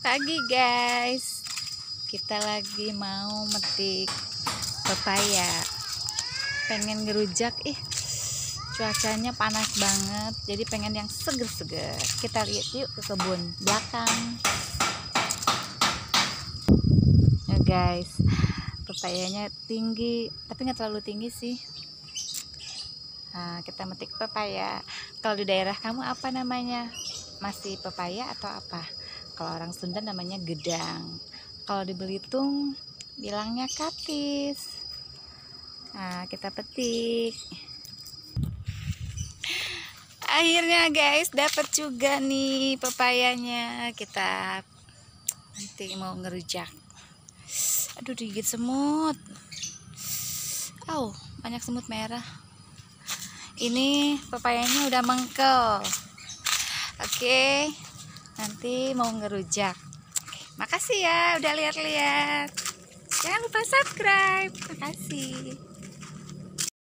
Pagi guys, kita lagi mau metik pepaya. Pengen ngerujak, cuacanya panas banget, jadi pengen yang seger-seger. Kita lihat yuk ke kebun belakang. Ya guys, pepayanya tinggi, tapi nggak terlalu tinggi sih. Nah, kita metik pepaya. Kalau di daerah kamu apa namanya? Masih pepaya atau apa? Kalau orang Sunda namanya gedang. Kalau di Belitung bilangnya kapis. Nah, kita petik. Akhirnya guys, dapat juga nih pepayanya. Kita nanti mau ngerujak. Aduh, digigit semut. Banyak semut merah. Ini pepayanya udah mengkel. Oke, nanti mau ngerujak. Makasih ya udah lihat-lihat. Jangan lupa subscribe. Makasih.